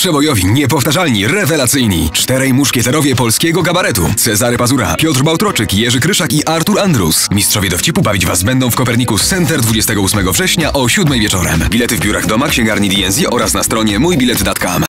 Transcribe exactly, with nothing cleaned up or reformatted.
przebojowi, niepowtarzalni, rewelacyjni. Czterej muszkieterowie polskiego kabaretu. Cezary Pazura, Piotr Bałtroczyk, Jerzy Kryszak i Artur Andrus. Mistrzowie dowcipu bawić Was będą w Copernicus Center dwudziestego ósmego września o siódmej wieczorem. Bilety w biurach Doma, księgarni D and Z oraz na stronie mój bilet kropka com.